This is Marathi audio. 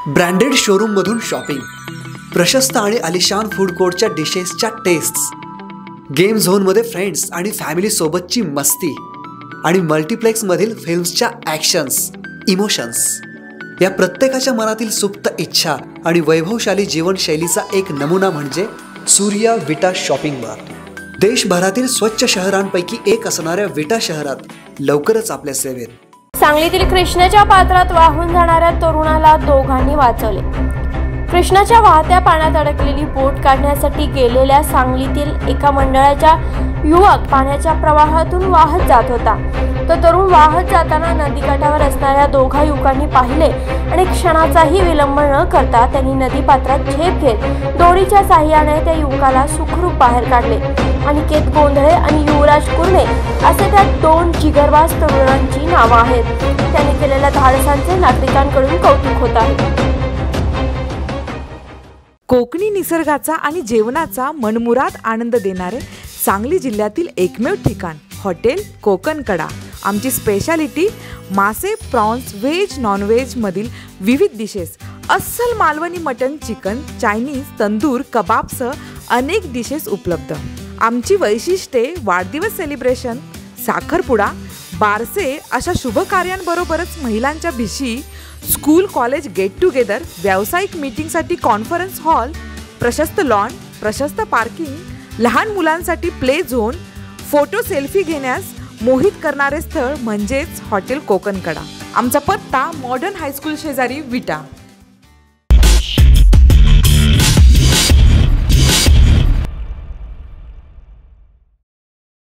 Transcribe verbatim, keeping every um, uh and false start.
ब्रँडेड शोरूम मधून शॉपिंग, प्रशस्त आणि आलिशान फूड कोर्टच्या डिशेसच्या टेस्ट्स, गेम झोन मध्ये फ्रेंड्स आणि फॅमिली सोबतची मस्ती आणि मल्टीप्लेक्स मधील फिल्म्सच्या ॲक्शन्स, इमोशन्स, या प्रत्येकाच्या मनातील सुप्त इच्छा आणि वैभवशाली जीवनशैलीचा एक नमुना म्हणजे सूर्या विटा शॉपिंग मार्ट. देशभरातील स्वच्छ शहरांपैकी एक असणाऱ्या विटा शहरात लवकरच आपल्या सेवेत. सांगलीतील कृष्णाच्या पात्रात वाहून जाणाऱ्या तरुणाला दोघांनी वाचवले. कृष्णाच्या वाहत्या पाण्यात अडकलेली बोट काढण्यासाठी गेलेल्या सांगलीतील एका मंडळाच्या युवक पाण्याच्या प्रवाहातून वाहत जात होता. तो तरुण वाहत जाताना नदीकाठावर असणाऱ्या दोघा युवकांनी पाहिले आणि क्षणाचाही विलंब न करता त्यांनी नदीपात्रात झेप घेत दोरीच्या साहाय्याने त्या युवकाला सुखरूप बाहेर काढले. अनिकेत गोंधळे आणि युवराज कुर्णे असे त्या दोन जिगरबाज तरुणांची नावं आहेत. त्यांनी केलेल्या धाडसांचे नागरिकांकडून कौतुक होत आहे. कोकणी निसर्गाचा आणि जेवणाचा मनमुराद आनंद देणारे सांगली जिल्ह्यातील एकमेव ठिकाण हॉटेल कोकण कडा. आमची स्पेशालिटी मासे, प्रॉन्स, व्हेज, नॉनव्हेज मधील विविध डिशेस, अस्सल Malvani mutton, chicken, Chinese, tandoor, कबाबसह अनेक डिशेस उपलब्ध. आमची वैशिष्ट्ये वाढदिवस सेलिब्रेशन, साखरपुडा, बारसे अशा शुभ कार्यांबरोबरच महिलांच्या भिशी, स्कूल कॉलेज गेट टुगेदर, व्यावसायिक मीटिंगसाठी कॉन्फरन्स हॉल, प्रशस्त लॉन, प्रशस्त पार्किंग, लहान मुलांसाठी प्ले झोन, फोटो सेल्फी घेण्यास मोहित करणारे स्थळ म्हणजेच हॉटेल कोकण कडा. आमचा पत्ता मॉडर्न हायस्कूल शेजारी विटा.